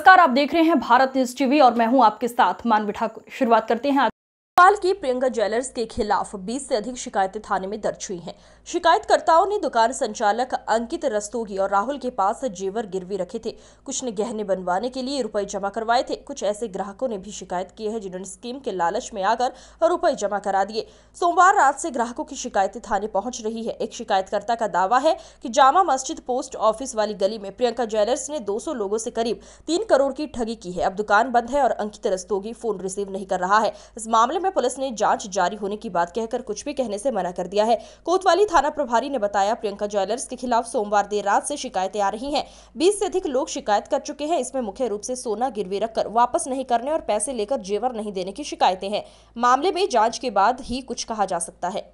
नमस्कार, आप देख रहे हैं भारत न्यूज टीवी और मैं हूं आपके साथ मानवी ठाकुर। शुरुआत करते हैं। भोपाल की प्रियंका ज्वेलर्स के खिलाफ 20 से अधिक शिकायतें थाने में दर्ज हुई हैं। शिकायतकर्ताओं ने दुकान संचालक अंकित रस्तोगी और राहुल के पास जेवर गिरवी रखे थे। कुछ ने गहने बनवाने के लिए रुपए जमा करवाए थे। कुछ ऐसे ग्राहकों ने भी शिकायत की है जिन्होंने स्कीम के लालच में आकर रुपए जमा करा दिए। सोमवार रात से ग्राहकों की शिकायतें थाने पहुंच रही है। एक शिकायतकर्ता का दावा है कि जामा मस्जिद पोस्ट ऑफिस वाली गली में प्रियंका ज्वेलर्स ने 200 लोगों से करीब 3 करोड़ की ठगी की है। अब दुकान बंद है और अंकित रस्तोगी फोन रिसीव नहीं कर रहा है। इस मामले में पुलिस ने जांच जारी होने की बात कहकर कुछ भी कहने से मना कर दिया है। कोतवाली थाना प्रभारी ने बताया, प्रियंका ज्वेलर्स के खिलाफ सोमवार देर रात से शिकायतें आ रही हैं। 20 से अधिक लोग शिकायत कर चुके हैं। इसमें मुख्य रूप से सोना गिरवी रखकर वापस नहीं करने और पैसे लेकर जेवर नहीं देने की शिकायतें हैं। मामले में जांच के बाद ही कुछ कहा जा सकता है।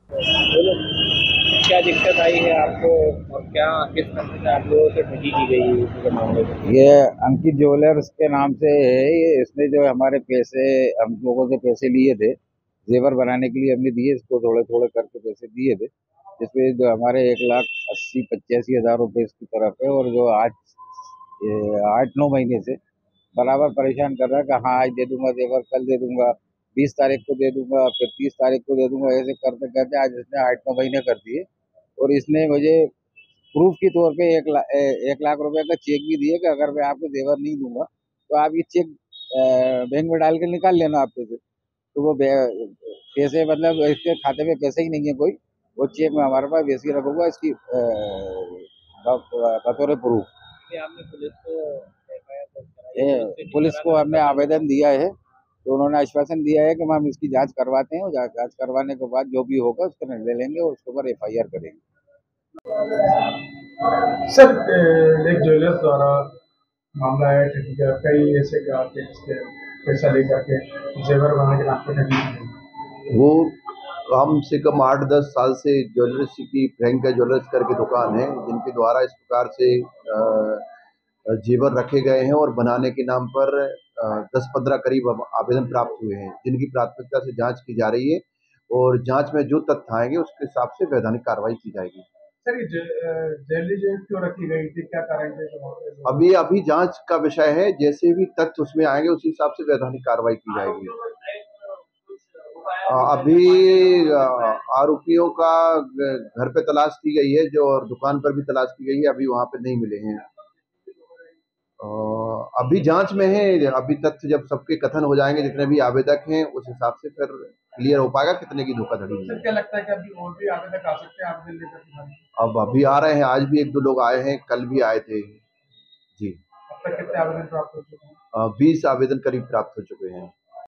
क्या दिक्कत आई है आपको और क्या किस तरह से आप लोगों से ठगी की गई है इस मामले में? ये अंकित ज्वेलर्स के नाम से है। इसने जो हमारे पैसे, हम लोगों से पैसे लिए थे जेवर बनाने के लिए, हमने दिए, इसको थोड़े थोड़े करके पैसे दिए थे, जिसमें जो हमारे 1,80,85,000 रुपये इसकी तरफ है। और जो आज 8-9 महीने से बराबर परेशान कर रहा है कि हाँ आज दे दूंगा जेवर, कल दे दूंगा, 20 तारीख को दे दूंगा, फिर 30 तारीख को दे दूंगा। ऐसे करते करते आज इसने 8-9 महीने कर दिए। और इसने मुझे प्रूफ के तौर पे 1 लाख रुपए का चेक भी दिए कि अगर मैं आपको जेवर नहीं दूंगा तो आप ये चेक बैंक में डाल के निकाल लेना आप पैसे। तो वो पैसे, मतलब इसके खाते में पैसे ही नहीं है कोई, वो चेक में हमारे पास वैसे ही रखूंगा इसकी बतौर प्रूफ। पुलिस को हमने आवेदन दिया है, तो उन्होंने आश्वासन दिया है कि हम इसकी जांच करवाते हैं और जांच करवाने के बाद जो भी होगा उसका निर्णय लेंगे और उसके ऊपर FIR करेंगे। सर, एक ज्वेलर्स द्वारा मामला है ठगी का। कई ऐसे ग्राहक हैं जिसके पैसा लेकर के जेवर बनाने के नाम पर ठगी की। वो कम से कम 8-10 साल से ज्वेलर्स की प्रियंका ज्वेलर्स करके दुकान है, जिनके द्वारा इस प्रकार से जेवर रखे गए हैं और बनाने के नाम पर 10-15 करीब आवेदन प्राप्त हुए हैं, जिनकी प्राथमिकता से जांच की जा रही है और जांच में जो तथ्य आएंगे उसके हिसाब से वैधानिक कार्रवाई की जाएगी। सर, जेवरी क्यों रखी गई थी, क्या कारण थे? अभी जांच का विषय है। जैसे भी तथ्य उसमें आएंगे उसी हिसाब से वैधानिक कार्रवाई की जाएगी। अभी आरोपियों का घर पे तलाश की गई है, जो और दुकान पर भी तलाश की गई है, अभी वहां पे नहीं मिले हैं। अभी जांच में है। अभी तथ्य जब सबके कथन हो जाएंगे, जितने भी आवेदक हैं, उस हिसाब से फिर क्लियर हो पाएगा कितने की धोखाधड़ी है। क्या लगता है कि अभी और भी आवेदक आ सकते हैं आवेदन लेकर? अब अभी आ रहे हैं, आज भी 1-2 लोग आए हैं, कल भी आए थे जी। अब तक कितने आवेदन प्राप्त हो चुके हैं? 20 आवेदन करीब प्राप्त हो चुके हैं।